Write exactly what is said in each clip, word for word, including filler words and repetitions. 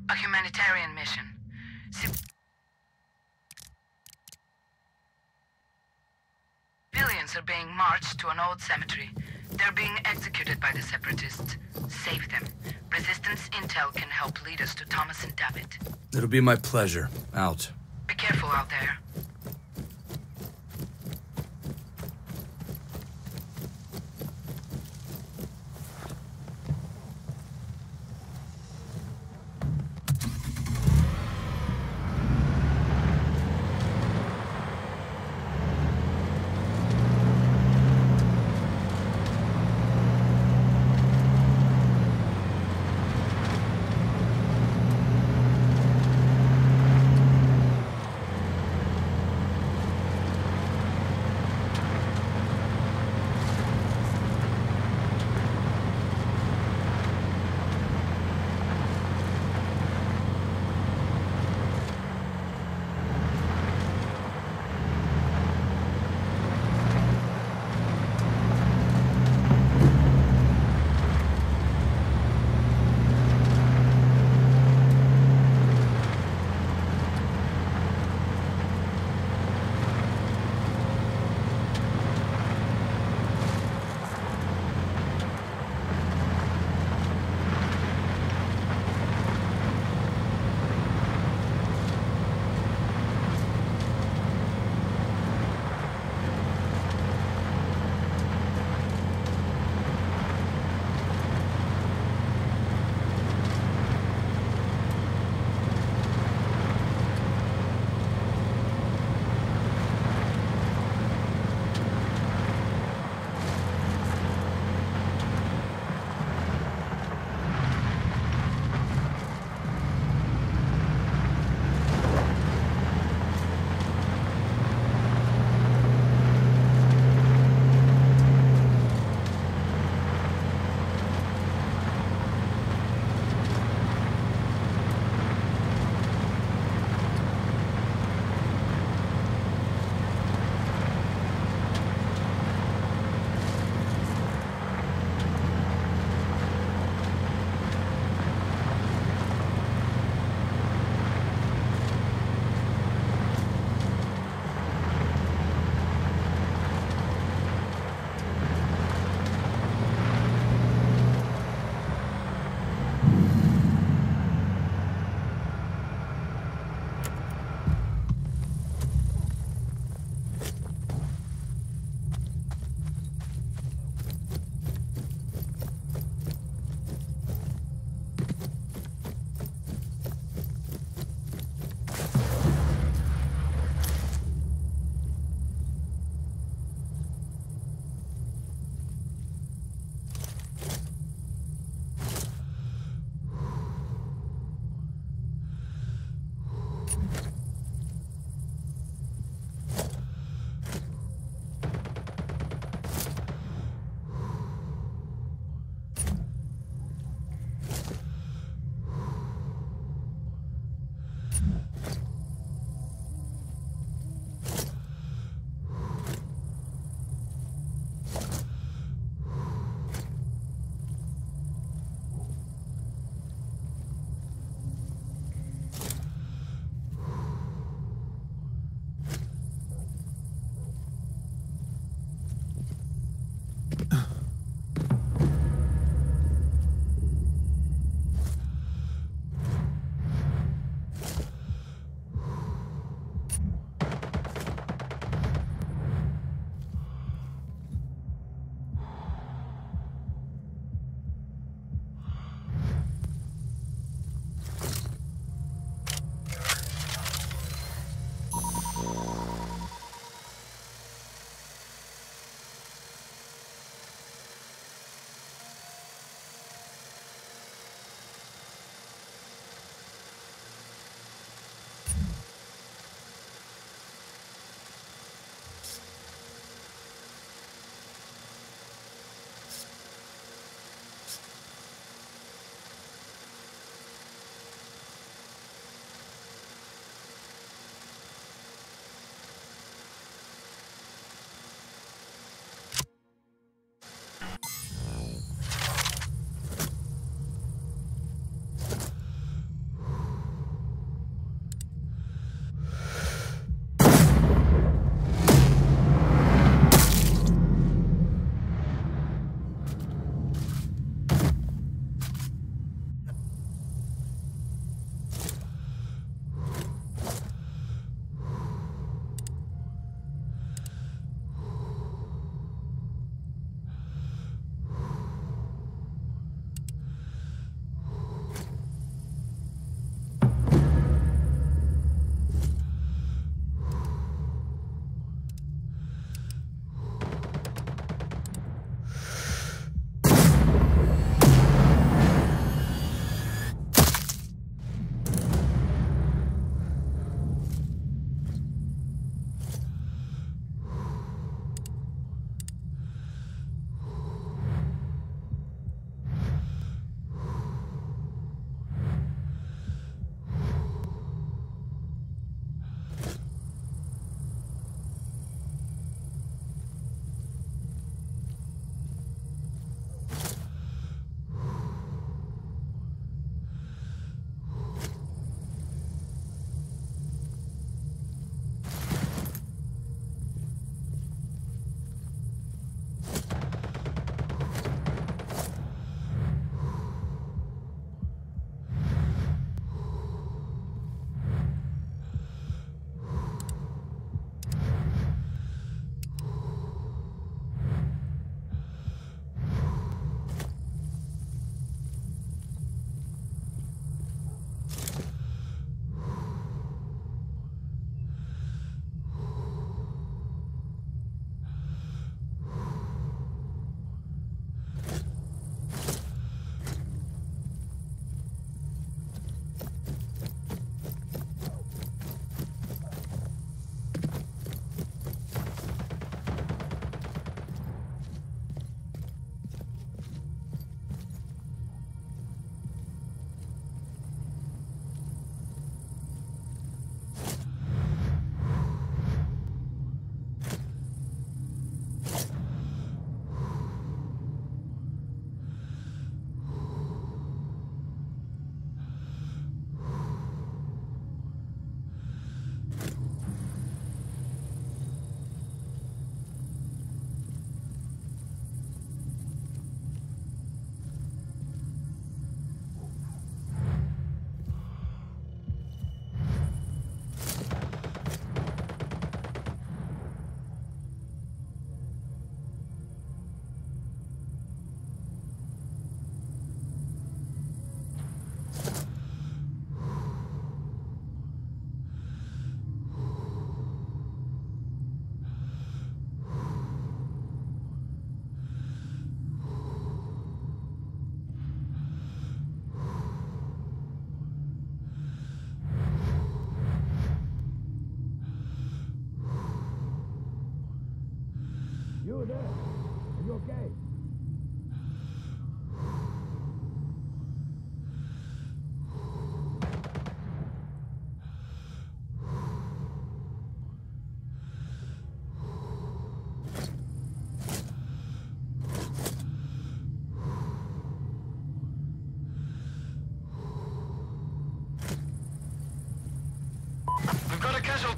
A humanitarian mission. Civilians are being marched to an old cemetery. They're being executed by the Separatists. Save them. Resistance intel can help lead us to Thomas and David. It'll be my pleasure. Out. Be careful out there.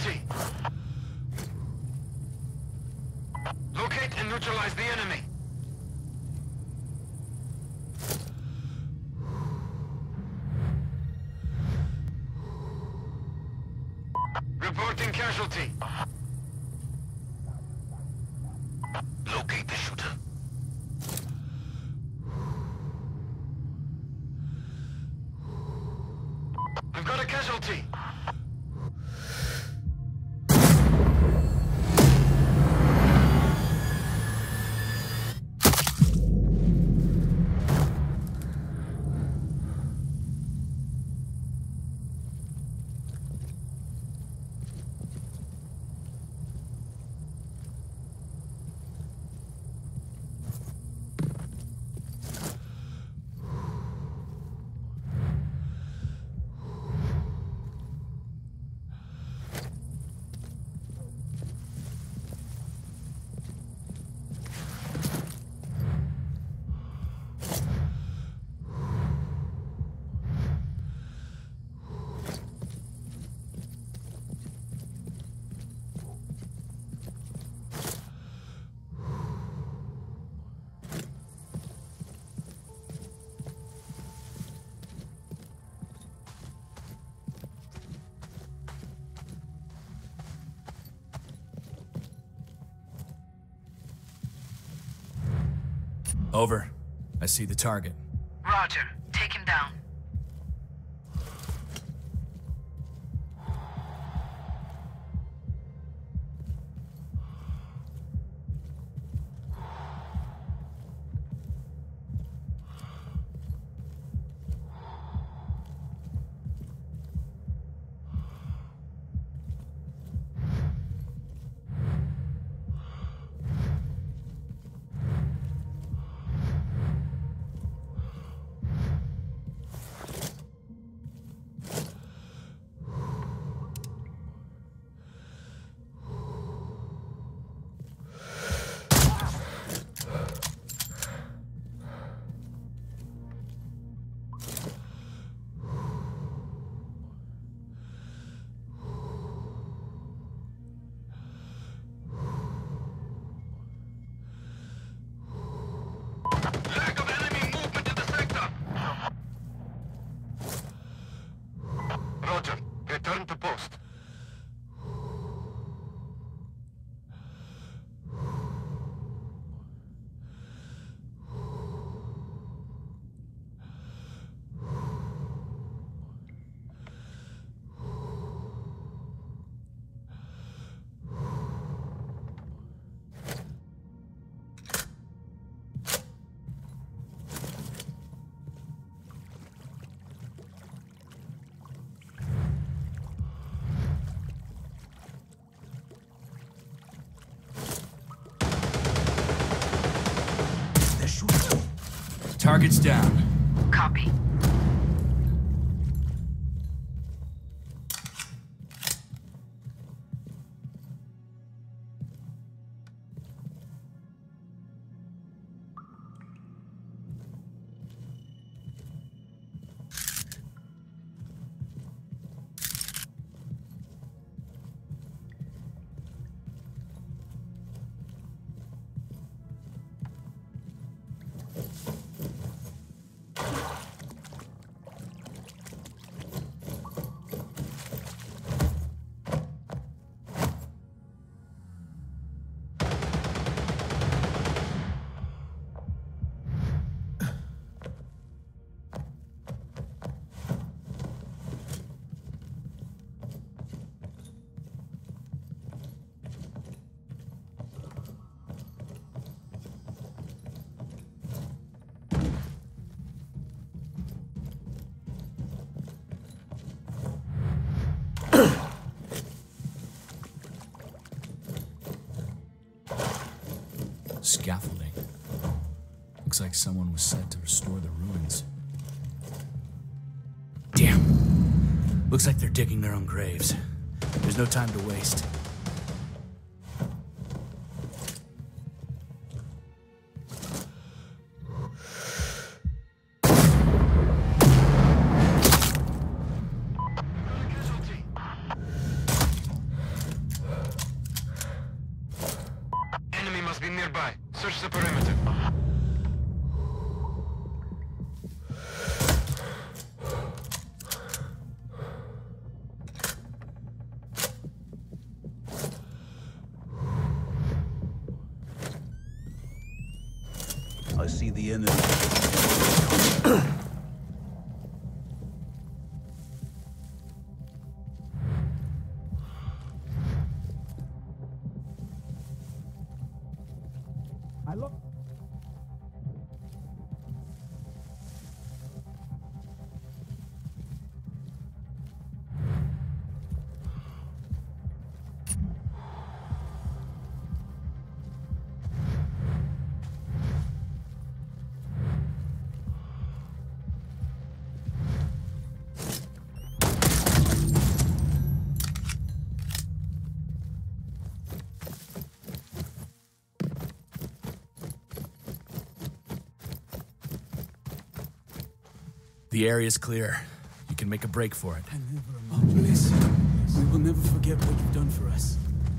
casualty. Locate and neutralize the enemy. Reporting casualty. Locate the shooter. We've got a casualty. Over. I see the target. Roger. Take him down. Lack of enemy movement in the sector. Roger. Return to post. Target's down. Copy. Scaffolding. Looks like someone was sent to restore the ruins. Damn. Looks like they're digging their own graves. There's no time to waste. nearby. Search the perimeter. I see the enemy. I look. The area's clear. You can make a break for it. Oh, please. We will never forget what you've done for us.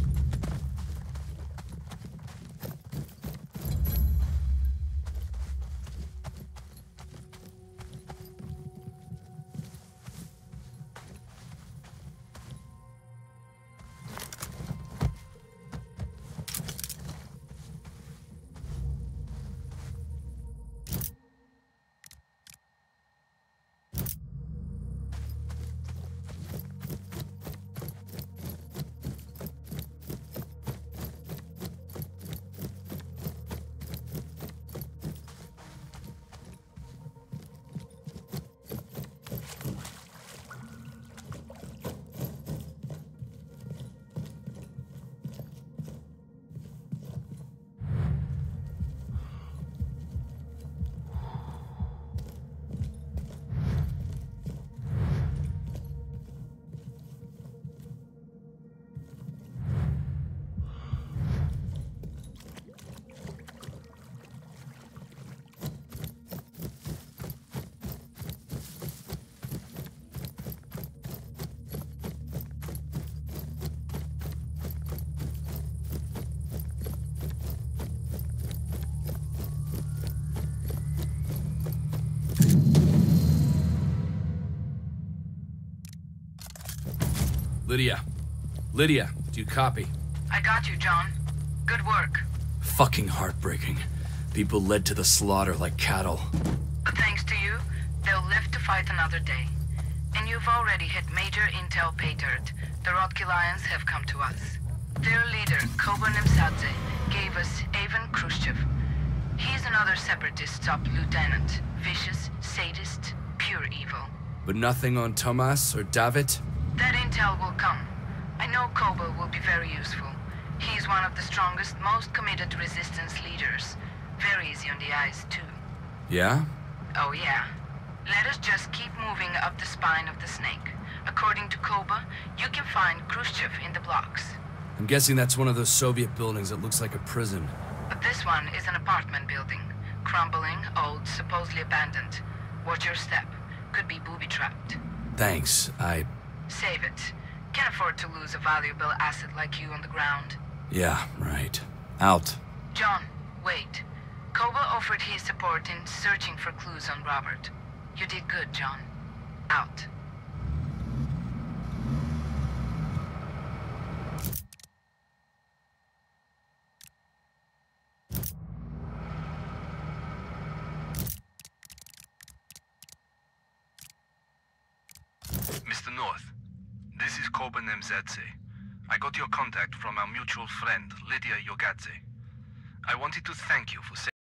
Lydia. Lydia, do you copy? I got you, John. Good work. Fucking heartbreaking. People led to the slaughter like cattle. But thanks to you, they'll live to fight another day. And you've already hit major intel pay dirt. The Rotki Lions have come to us. Their leader, Koba Nemsadze, gave us Avon Khrushchev. He's another separatist top lieutenant. Vicious, sadist, pure evil. But nothing on Tomas or David? That intel will come. I know Koba will be very useful. He's one of the strongest, most committed resistance leaders. Very easy on the eyes, too. Yeah? Oh, yeah. Let us just keep moving up the spine of the snake. According to Koba, you can find Khrushchev in the blocks. I'm guessing that's one of those Soviet buildings that looks like a prison. But this one is an apartment building. Crumbling, old, supposedly abandoned. Watch your step. Could be booby-trapped. Thanks, I... Save it. Can't afford to lose a valuable asset like you on the ground. Yeah, right. Out. John, wait. Koba offered his support in searching for clues on Robert. You did good, John. Out. Mister North, this is Koba Nemsadze. I got your contact from our mutual friend, Lydia Yogadze. I wanted to thank you for saving